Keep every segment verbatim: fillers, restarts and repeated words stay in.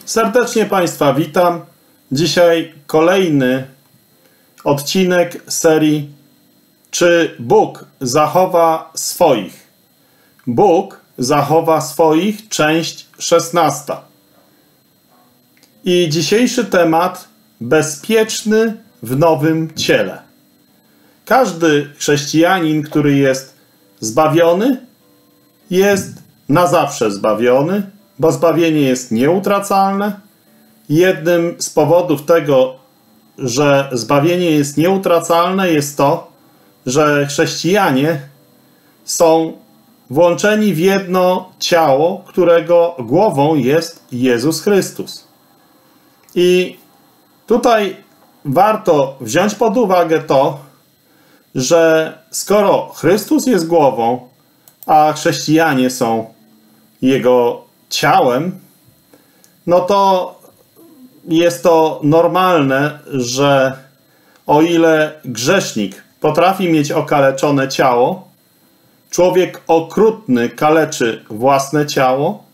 Serdecznie Państwa witam. Dzisiaj kolejny odcinek serii Czy Bóg zachowa swoich? Bóg zachowa swoich, część szesnasta. I dzisiejszy temat: bezpieczny w nowym ciele. Każdy chrześcijanin, który jest zbawiony, jest na zawsze zbawiony, bo zbawienie jest nieutracalne. Jednym z powodów tego, że zbawienie jest nieutracalne, jest to, że chrześcijanie są włączeni w jedno ciało, którego głową jest Jezus Chrystus. I tutaj warto wziąć pod uwagę to, że skoro Chrystus jest głową, a chrześcijanie są Jego ciałem, no to jest to normalne, że o ile grzesznik potrafi mieć okaleczone ciało, człowiek okrutny kaleczy własne ciało.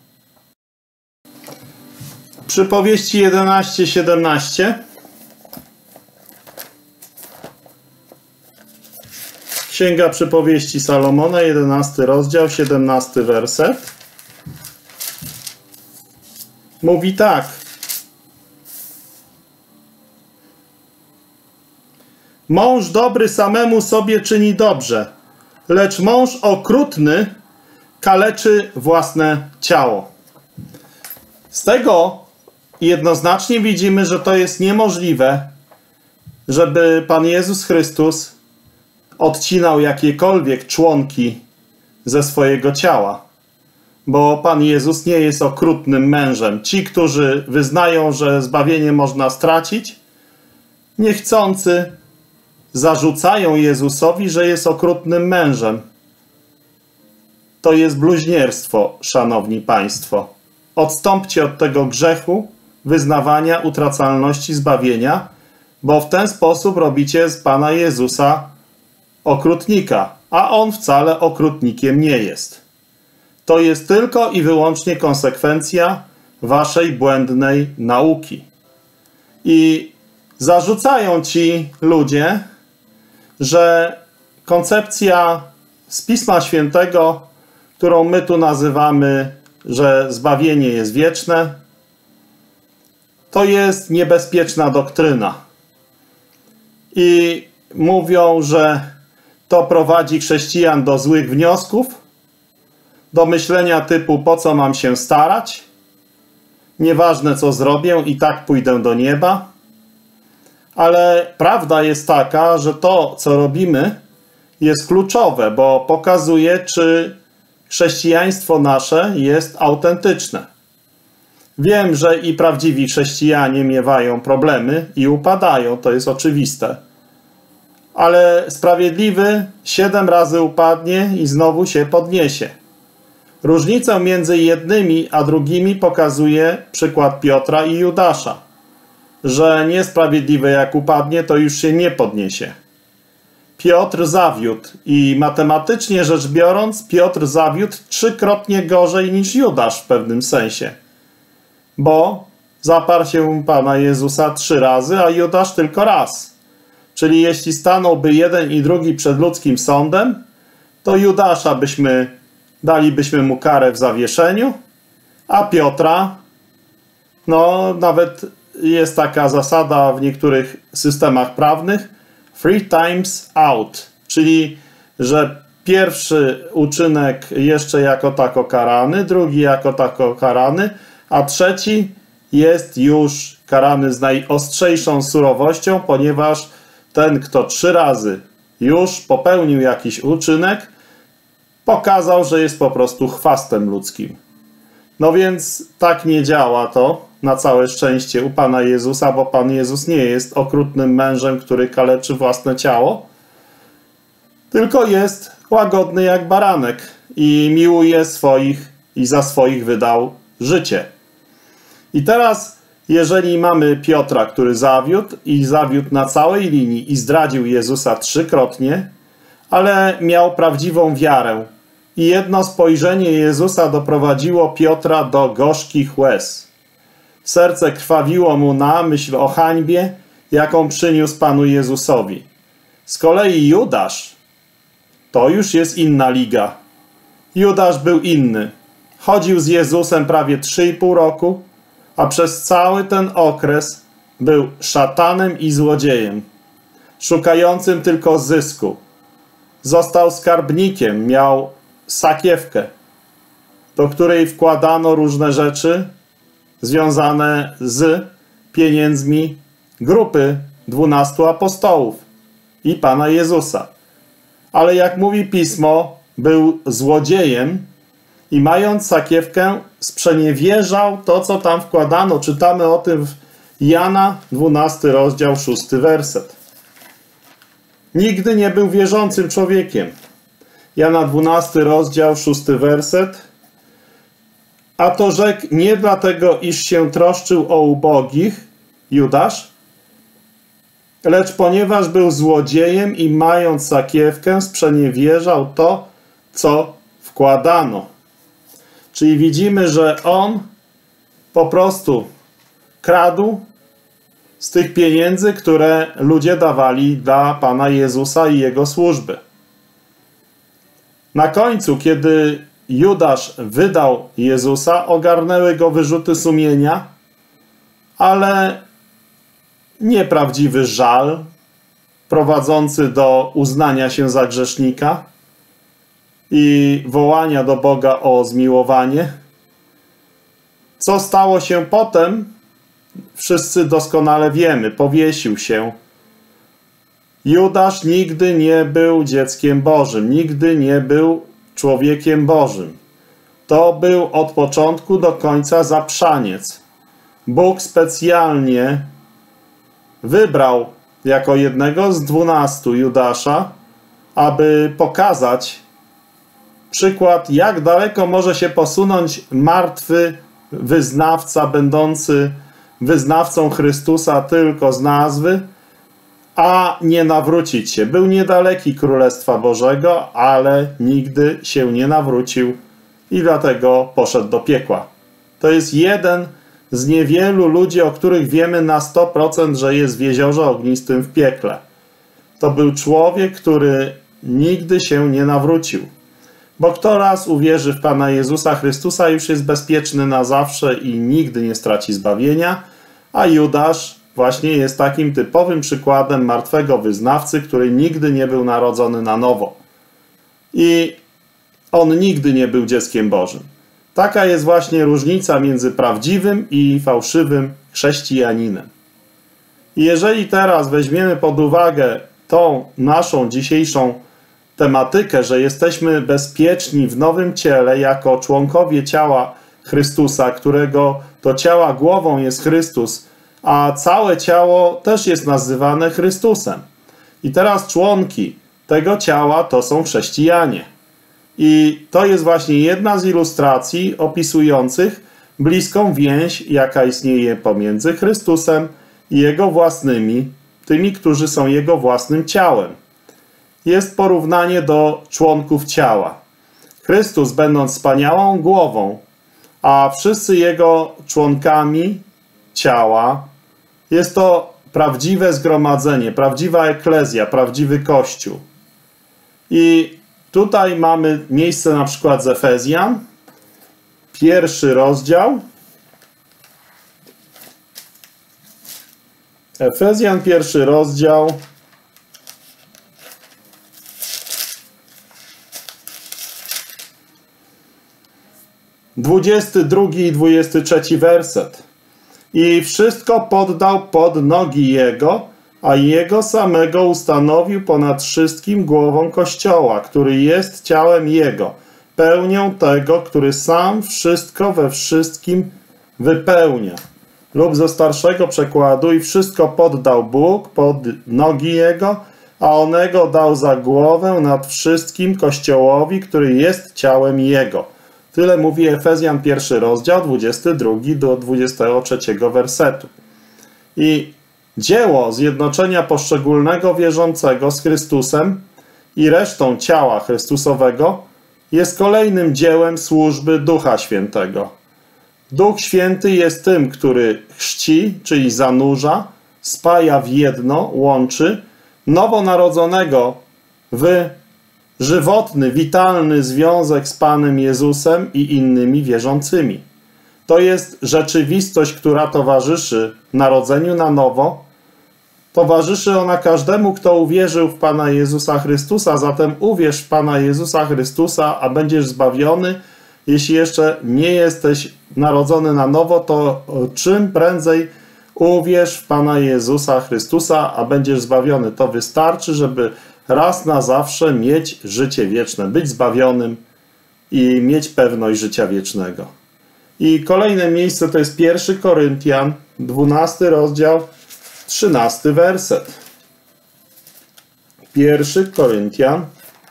Przypowieści jedenaście siedemnaście. Księga Przypowieści Salomona, jedenasty rozdział, siedemnasty werset. Mówi tak: mąż dobry samemu sobie czyni dobrze, lecz mąż okrutny kaleczy własne ciało. Z tego jednoznacznie widzimy, że to jest niemożliwe, żeby Pan Jezus Chrystus odcinał jakiekolwiek członki ze swojego ciała. Bo Pan Jezus nie jest okrutnym mężem. Ci, którzy wyznają, że zbawienie można stracić, niechcący zarzucają Jezusowi, że jest okrutnym mężem. To jest bluźnierstwo, szanowni państwo. Odstąpcie od tego grzechu wyznawania utracalności zbawienia, bo w ten sposób robicie z Pana Jezusa okrutnika, a On wcale okrutnikiem nie jest. To jest tylko i wyłącznie konsekwencja waszej błędnej nauki. I zarzucają ci ludzie, że koncepcja z Pisma Świętego, którą my tu nazywamy, że zbawienie jest wieczne, to jest niebezpieczna doktryna. I mówią, że to prowadzi chrześcijan do złych wniosków, do myślenia typu: po co mam się starać? Nieważne co zrobię, i tak pójdę do nieba. Ale prawda jest taka, że to co robimy jest kluczowe, bo pokazuje, czy chrześcijaństwo nasze jest autentyczne. Wiem, że i prawdziwi chrześcijanie miewają problemy i upadają, to jest oczywiste. Ale sprawiedliwy siedem razy upadnie i znowu się podniesie. Różnicę między jednymi a drugimi pokazuje przykład Piotra i Judasza, że niesprawiedliwy jak upadnie, to już się nie podniesie. Piotr zawiódł i matematycznie rzecz biorąc, Piotr zawiódł trzykrotnie gorzej niż Judasz w pewnym sensie, bo zaparł się Pana Jezusa trzy razy, a Judasz tylko raz. Czyli jeśli stanąłby jeden i drugi przed ludzkim sądem, to Judasza byśmy dalibyśmy mu karę w zawieszeniu, a Piotra, no nawet jest taka zasada w niektórych systemach prawnych, three times out, czyli że pierwszy uczynek jeszcze jako tako karany, drugi jako tako karany, a trzeci jest już karany z najostrzejszą surowością, ponieważ ten, kto trzy razy już popełnił jakiś uczynek, pokazał, że jest po prostu chwastem ludzkim. No więc tak nie działa to, na całe szczęście, u Pana Jezusa, bo Pan Jezus nie jest okrutnym mężem, który kaleczy własne ciało, tylko jest łagodny jak baranek i miłuje swoich i za swoich wydał życie. I teraz, jeżeli mamy Piotra, który zawiódł i zawiódł na całej linii i zdradził Jezusa trzykrotnie, ale miał prawdziwą wiarę, i jedno spojrzenie Jezusa doprowadziło Piotra do gorzkich łez. Serce krwawiło mu na myśl o hańbie, jaką przyniósł Panu Jezusowi. Z kolei Judasz to już jest inna liga. Judasz był inny. Chodził z Jezusem prawie trzy i pół roku, a przez cały ten okres był szatanem i złodziejem, szukającym tylko zysku. Został skarbnikiem, miał sakiewkę, do której wkładano różne rzeczy związane z pieniędzmi grupy dwunastu apostołów i Pana Jezusa. Ale jak mówi Pismo, był złodziejem i mając sakiewkę sprzeniewierzał to, co tam wkładano. Czytamy o tym w Jana dwunasty rozdział, szósty werset. Nigdy nie był wierzącym człowiekiem. Jana dwunasty rozdział, szósty werset. A to rzekł nie dlatego, iż się troszczył o ubogich, Judasz, lecz ponieważ był złodziejem i mając sakiewkę sprzeniewierzał to, co wkładano. Czyli widzimy, że on po prostu kradł z tych pieniędzy, które ludzie dawali dla Pana Jezusa i Jego służby. Na końcu, kiedy Judasz wydał Jezusa, ogarnęły go wyrzuty sumienia, ale nieprawdziwy żal prowadzący do uznania się za grzesznika i wołania do Boga o zmiłowanie. Co stało się potem, wszyscy doskonale wiemy. Powiesił się. Judasz nigdy nie był dzieckiem Bożym, nigdy nie był człowiekiem Bożym. To był od początku do końca zaprzaniec. Bóg specjalnie wybrał jako jednego z dwunastu Judasza, aby pokazać przykład, jak daleko może się posunąć martwy wyznawca, będący wyznawcą Chrystusa tylko z nazwy, a nie nawrócić się. Był niedaleki Królestwa Bożego, ale nigdy się nie nawrócił i dlatego poszedł do piekła. To jest jeden z niewielu ludzi, o których wiemy na sto procent, że jest w jeziorze ognistym w piekle. To był człowiek, który nigdy się nie nawrócił. Bo kto raz uwierzy w Pana Jezusa Chrystusa, już jest bezpieczny na zawsze i nigdy nie straci zbawienia, a Judasz właśnie jest takim typowym przykładem martwego wyznawcy, który nigdy nie był narodzony na nowo. I on nigdy nie był dzieckiem Bożym. Taka jest właśnie różnica między prawdziwym i fałszywym chrześcijaninem. I jeżeli teraz weźmiemy pod uwagę tą naszą dzisiejszą tematykę, że jesteśmy bezpieczni w nowym ciele jako członkowie ciała Chrystusa, którego to ciała głową jest Chrystus, a całe ciało też jest nazywane Chrystusem. I teraz członki tego ciała to są chrześcijanie. I to jest właśnie jedna z ilustracji opisujących bliską więź, jaka istnieje pomiędzy Chrystusem i Jego własnymi, tymi, którzy są Jego własnym ciałem. Jest porównanie do członków ciała. Chrystus, będąc wspaniałą głową, a wszyscy Jego członkami ciała, jest to prawdziwe zgromadzenie, prawdziwa eklezja, prawdziwy Kościół. I tutaj mamy miejsce na przykład z Efezjan, pierwszy rozdział. Efezjan, pierwszy rozdział. dwudziesty drugi i dwudziesty trzeci werset. I wszystko poddał pod nogi Jego, a Jego samego ustanowił ponad wszystkim głową Kościoła, który jest ciałem Jego, pełnią tego, który sam wszystko we wszystkim wypełnia. Lub ze starszego przekładu: i wszystko poddał Bóg pod nogi Jego, a onego dał za głowę nad wszystkim Kościołowi, który jest ciałem Jego. Tyle mówi Efezjan, pierwszy rozdział, dwudziesty drugi do dwudziestego trzeciego wersetu. I dzieło zjednoczenia poszczególnego wierzącego z Chrystusem i resztą ciała Chrystusowego jest kolejnym dziełem służby Ducha Świętego. Duch Święty jest tym, który chrzci, czyli zanurza, spaja w jedno, łączy nowonarodzonego w żywotny, witalny związek z Panem Jezusem i innymi wierzącymi. To jest rzeczywistość, która towarzyszy narodzeniu na nowo. Towarzyszy ona każdemu, kto uwierzył w Pana Jezusa Chrystusa. Zatem uwierz w Pana Jezusa Chrystusa, a będziesz zbawiony. Jeśli jeszcze nie jesteś narodzony na nowo, to czym prędzej uwierz w Pana Jezusa Chrystusa, a będziesz zbawiony. To wystarczy, żeby raz na zawsze mieć życie wieczne, być zbawionym i mieć pewność życia wiecznego. I kolejne miejsce to jest pierwszy Koryntian, dwunasty rozdział, trzynasty werset. pierwszy Koryntian,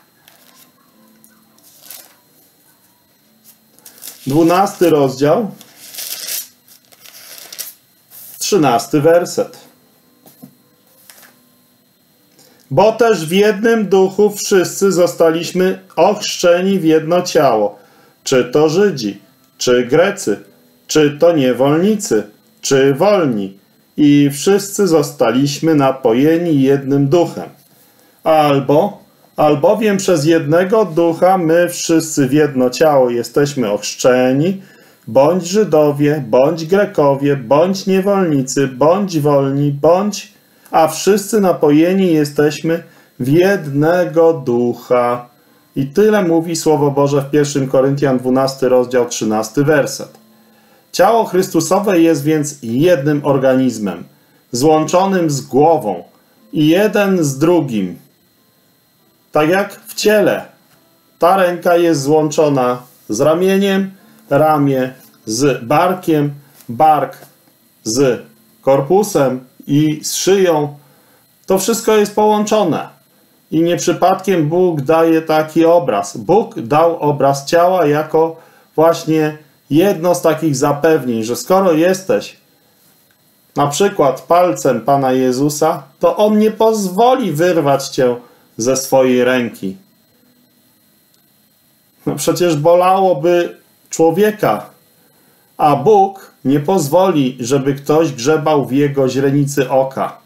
dwunasty rozdział, trzynasty werset. Bo też w jednym duchu wszyscy zostaliśmy ochrzczeni w jedno ciało, czy to Żydzi, czy Grecy, czy to niewolnicy, czy wolni, i wszyscy zostaliśmy napojeni jednym duchem. Albo, albowiem przez jednego ducha my wszyscy w jedno ciało jesteśmy ochrzczeni, bądź Żydowie, bądź Grekowie, bądź niewolnicy, bądź wolni, bądź, a wszyscy napojeni jesteśmy w jednego ducha. I tyle mówi Słowo Boże w pierwszym Koryntian, dwunasty rozdział, trzynasty werset. Ciało Chrystusowe jest więc jednym organizmem, złączonym z głową i jeden z drugim. Tak jak w ciele. Ta ręka jest złączona z ramieniem, ramię z barkiem, bark z korpusem i z szyją. To wszystko jest połączone. I nie przypadkiem Bóg daje taki obraz. Bóg dał obraz ciała jako właśnie jedno z takich zapewnień, że skoro jesteś na przykład palcem Pana Jezusa, to On nie pozwoli wyrwać cię ze swojej ręki. No przecież bolałoby człowieka, a Bóg nie pozwoli, żeby ktoś grzebał w Jego źrenicy oka.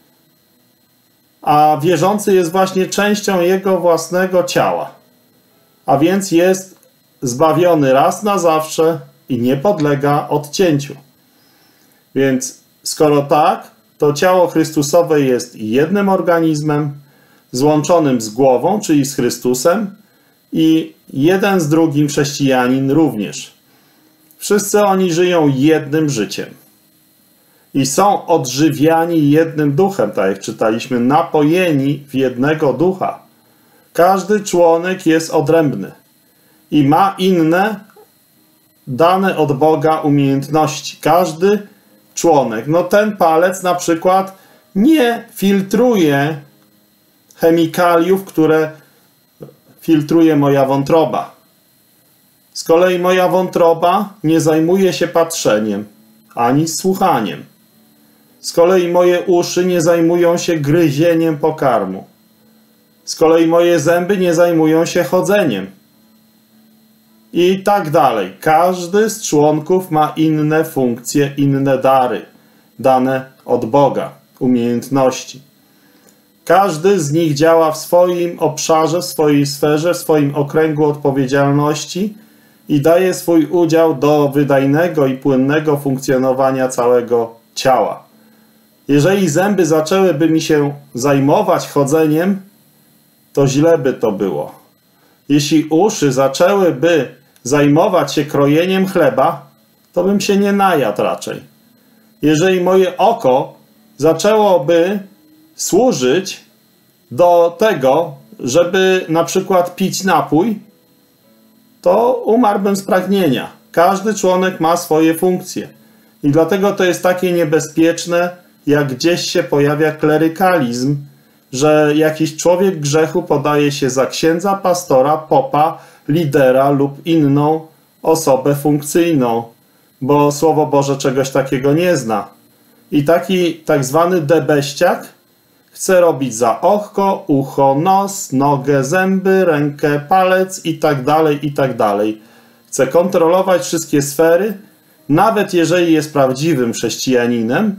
A wierzący jest właśnie częścią Jego własnego ciała, a więc jest zbawiony raz na zawsze i nie podlega odcięciu. Więc skoro tak, to ciało Chrystusowe jest jednym organizmem, złączonym z głową, czyli z Chrystusem, i jeden z drugim chrześcijanin również. Wszyscy oni żyją jednym życiem i są odżywiani jednym duchem, tak jak czytaliśmy, napojeni w jednego ducha. Każdy członek jest odrębny i ma inne, dane od Boga umiejętności. Każdy członek, no ten palec na przykład nie filtruje chemikaliów, które filtruje moja wątroba. Z kolei moja wątroba nie zajmuje się patrzeniem, ani słuchaniem. Z kolei moje uszy nie zajmują się gryzieniem pokarmu. Z kolei moje zęby nie zajmują się chodzeniem. I tak dalej. Każdy z członków ma inne funkcje, inne dary, dane od Boga, umiejętności. Każdy z nich działa w swoim obszarze, w swojej sferze, w swoim okręgu odpowiedzialności i daje swój udział do wydajnego i płynnego funkcjonowania całego ciała. Jeżeli zęby zaczęłyby mi się zajmować chodzeniem, to źle by to było. Jeśli uszy zaczęłyby zajmować się krojeniem chleba, to bym się nie najadł raczej. Jeżeli moje oko zaczęłoby służyć do tego, żeby na przykład pić napój, to umarłbym z pragnienia. Każdy członek ma swoje funkcje. I dlatego to jest takie niebezpieczne, jak gdzieś się pojawia klerykalizm, że jakiś człowiek grzechu podaje się za księdza, pastora, popa, lidera lub inną osobę funkcyjną, bo Słowo Boże czegoś takiego nie zna. I taki tak zwany debeściak chce robić za oko, ucho, nos, nogę, zęby, rękę, palec i tak dalej, i tak dalej. Chce kontrolować wszystkie sfery nawet jeżeli jest prawdziwym chrześcijaninem,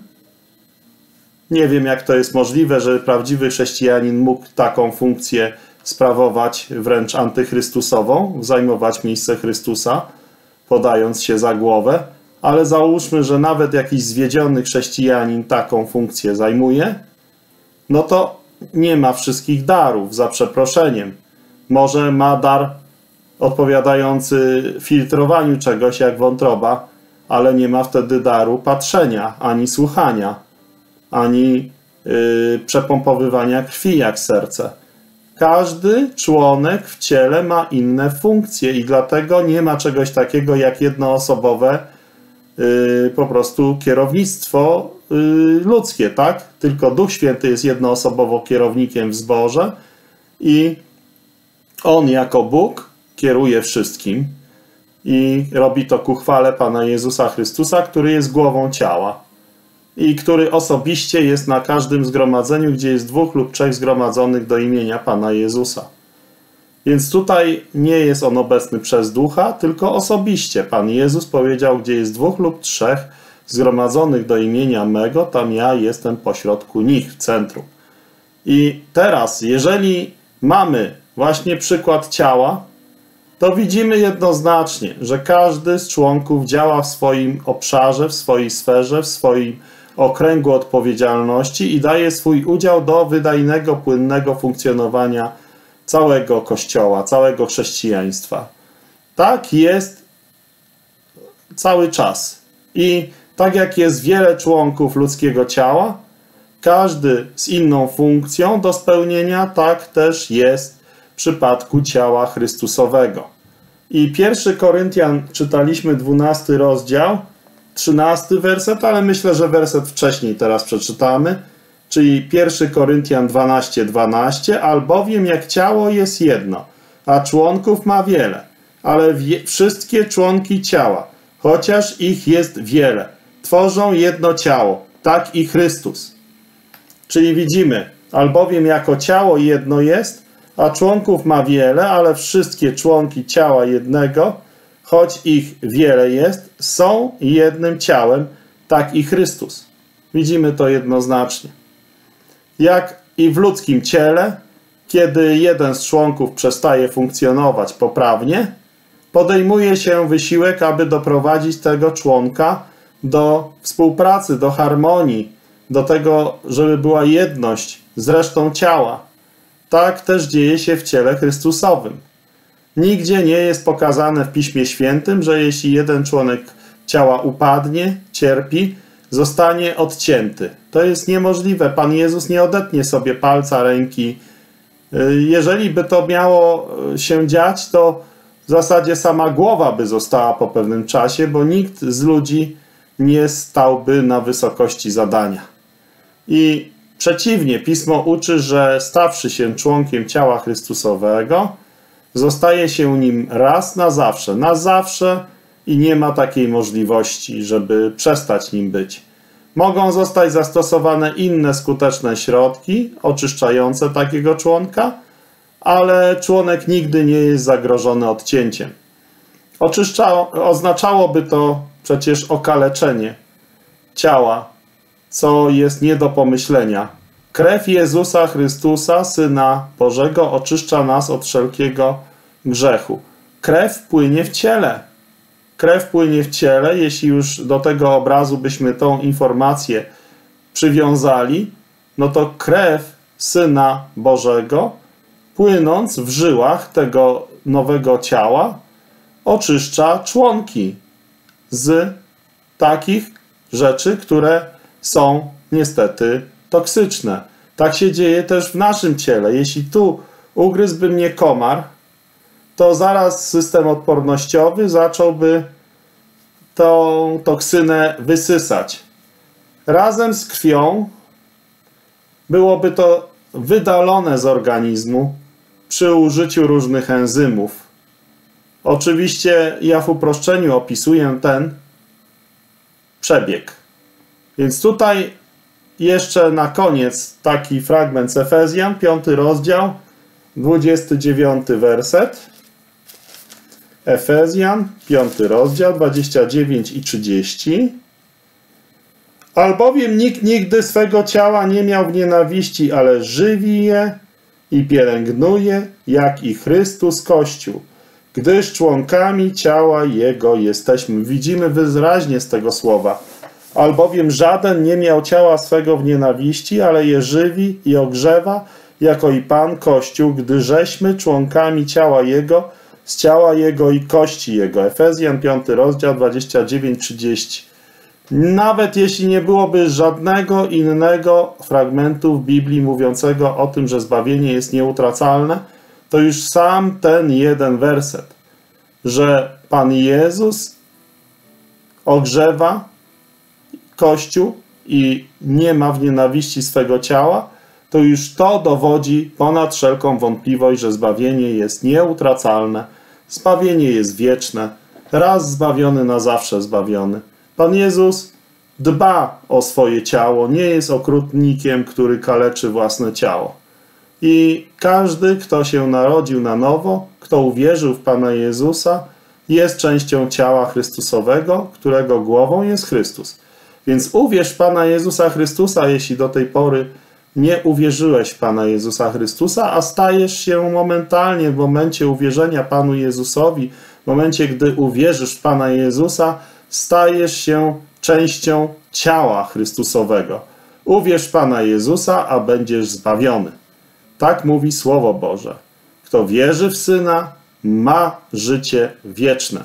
nie wiem, jak to jest możliwe, że prawdziwy chrześcijanin mógł taką funkcję sprawować, wręcz antychrystusową, zajmować miejsce Chrystusa, podając się za głowę, ale załóżmy, że nawet jakiś zwiedziony chrześcijanin taką funkcję zajmuje, no to nie ma wszystkich darów, za przeproszeniem. Może ma dar odpowiadający filtrowaniu czegoś jak wątroba, ale nie ma wtedy daru patrzenia, ani słuchania, ani yy, przepompowywania krwi jak serce. Każdy członek w ciele ma inne funkcje i dlatego nie ma czegoś takiego jak jednoosobowe yy, po prostu kierownictwo yy, ludzkie, tak? Tylko Duch Święty jest jednoosobowo kierownikiem w zborze i On jako Bóg kieruje wszystkim i robi to ku chwale Pana Jezusa Chrystusa, który jest głową ciała i który osobiście jest na każdym zgromadzeniu, gdzie jest dwóch lub trzech zgromadzonych do imienia Pana Jezusa. Więc tutaj nie jest On obecny przez Ducha, tylko osobiście. Pan Jezus powiedział, gdzie jest dwóch lub trzech zgromadzonych do imienia mego, tam ja jestem pośrodku nich, w centrum. I teraz, jeżeli mamy właśnie przykład ciała, to widzimy jednoznacznie, że każdy z członków działa w swoim obszarze, w swojej sferze, w swoim okręgu odpowiedzialności i daje swój udział do wydajnego, płynnego funkcjonowania całego Kościoła, całego chrześcijaństwa. Tak jest cały czas. I tak jak jest wiele członków ludzkiego ciała, każdy z inną funkcją do spełnienia, tak też jest w przypadku ciała Chrystusowego. I pierwszy Koryntian czytaliśmy dwunasty rozdział, trzynasty werset, ale myślę, że werset wcześniej teraz przeczytamy, czyli pierwszy Koryntian dwanaście, dwanaście, albowiem jak ciało jest jedno, a członków ma wiele, ale wie, wszystkie członki ciała, chociaż ich jest wiele, tworzą jedno ciało, tak i Chrystus. Czyli widzimy, albowiem jako ciało jedno jest, a członków ma wiele, ale wszystkie członki ciała jednego, choć ich wiele jest, są jednym ciałem, tak i Chrystus. Widzimy to jednoznacznie. Jak i w ludzkim ciele, kiedy jeden z członków przestaje funkcjonować poprawnie, podejmuje się wysiłek, aby doprowadzić tego członka do współpracy, do harmonii, do tego, żeby była jedność z resztą ciała. Tak też dzieje się w ciele Chrystusowym. Nigdzie nie jest pokazane w Piśmie Świętym, że jeśli jeden członek ciała upadnie, cierpi, zostanie odcięty. To jest niemożliwe. Pan Jezus nie odetnie sobie palca, ręki. Jeżeli by to miało się dziać, to w zasadzie sama głowa by została po pewnym czasie, bo nikt z ludzi nie stałby na wysokości zadania. I przeciwnie, Pismo uczy, że stawszy się członkiem ciała Chrystusowego, zostaje się nim raz na zawsze, na zawsze i nie ma takiej możliwości, żeby przestać nim być. Mogą zostać zastosowane inne skuteczne środki oczyszczające takiego członka, ale członek nigdy nie jest zagrożony odcięciem. Oczyszcza, oznaczałoby to przecież okaleczenie ciała, co jest nie do pomyślenia. Krew Jezusa Chrystusa, Syna Bożego, oczyszcza nas od wszelkiego grzechu. Krew płynie w ciele. Krew płynie w ciele, jeśli już do tego obrazu byśmy tą informację przywiązali, no to krew Syna Bożego, płynąc w żyłach tego nowego ciała, oczyszcza członki z takich rzeczy, które są niestety toksyczne. Tak się dzieje też w naszym ciele. Jeśli tu ugryzłby mnie komar, to zaraz system odpornościowy zacząłby tą toksynę wysysać. Razem z krwią byłoby to wydalone z organizmu przy użyciu różnych enzymów. Oczywiście ja w uproszczeniu opisuję ten przebieg. Więc tutaj jeszcze na koniec taki fragment z Efezjan, piąty rozdział, dwudziesty dziewiąty werset. Efezjan, piąty rozdział, dwadzieścia dziewięć i trzydzieści. Albowiem nikt nigdy swego ciała nie miał w nienawiści, ale żywi je i pielęgnuje, jak i Chrystus Kościół, gdyż członkami ciała Jego jesteśmy. Widzimy wyraźnie z tego słowa. Albowiem żaden nie miał ciała swego w nienawiści, ale je żywi i ogrzewa, jako i Pan Kościół, gdy żeśmy członkami ciała Jego, z ciała Jego i kości Jego. Efezjan, piąty rozdział, dwadzieścia dziewięć trzydzieści. Nawet jeśli nie byłoby żadnego innego fragmentu w Biblii mówiącego o tym, że zbawienie jest nieutracalne, to już sam ten jeden werset, że Pan Jezus ogrzewa Kościół i nie ma w nienawiści swego ciała, to już to dowodzi ponad wszelką wątpliwość, że zbawienie jest nieutracalne, zbawienie jest wieczne, raz zbawiony, na zawsze zbawiony. Pan Jezus dba o swoje ciało, nie jest okrutnikiem, który kaleczy własne ciało. I każdy, kto się narodził na nowo, kto uwierzył w Pana Jezusa, jest częścią ciała Chrystusowego, którego głową jest Chrystus. Więc uwierz w Pana Jezusa Chrystusa, jeśli do tej pory nie uwierzyłeś w Pana Jezusa Chrystusa, a stajesz się momentalnie w momencie uwierzenia Panu Jezusowi, w momencie, gdy uwierzysz w Pana Jezusa, stajesz się częścią ciała Chrystusowego. Uwierz w Pana Jezusa, a będziesz zbawiony. Tak mówi Słowo Boże. Kto wierzy w Syna, ma życie wieczne.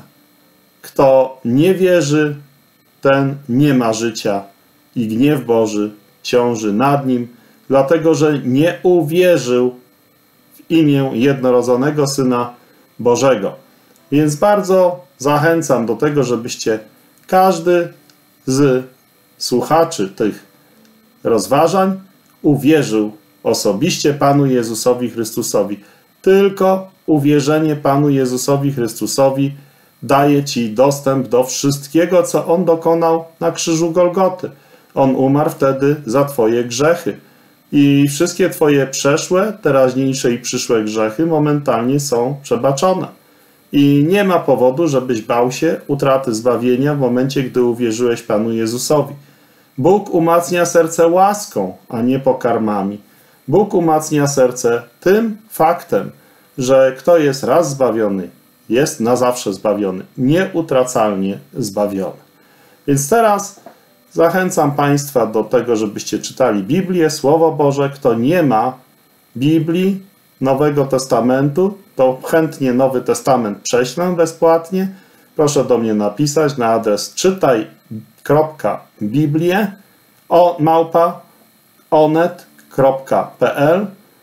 Kto nie wierzy, ten nie ma życia i gniew Boży ciąży nad nim, dlatego że nie uwierzył w imię jednorodzonego Syna Bożego. Więc bardzo zachęcam do tego, żebyście każdy z słuchaczy tych rozważań uwierzył osobiście Panu Jezusowi Chrystusowi. Tylko uwierzenie Panu Jezusowi Chrystusowi daje ci dostęp do wszystkiego, co On dokonał na krzyżu Golgoty. On umarł wtedy za twoje grzechy. I wszystkie twoje przeszłe, teraźniejsze i przyszłe grzechy momentalnie są przebaczone. I nie ma powodu, żebyś bał się utraty zbawienia w momencie, gdy uwierzyłeś Panu Jezusowi. Bóg umacnia serce łaską, a nie pokarmami. Bóg umacnia serce tym faktem, że kto jest raz zbawiony, jest na zawsze zbawiony, nieutracalnie zbawiony. Więc teraz zachęcam Państwa do tego, żebyście czytali Biblię, Słowo Boże. Kto nie ma Biblii, Nowego Testamentu, to chętnie Nowy Testament prześlę bezpłatnie. Proszę do mnie napisać na adres czytaj kropka biblię o małpa onet kropka p l.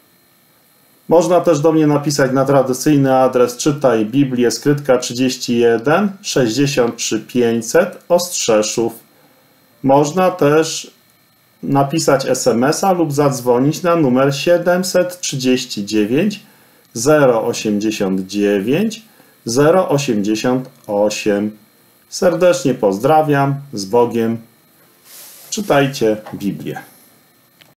Można też do mnie napisać na tradycyjny adres czytaj Biblię skrytka trzydzieści jeden sześćdziesiąt trzy pięćset Ostrzeszów. Można też napisać es em es a lub zadzwonić na numer siedemset trzydzieści dziewięć zero osiemdziesiąt dziewięć zero osiemdziesiąt osiem. Serdecznie pozdrawiam, z Bogiem. Czytajcie Biblię.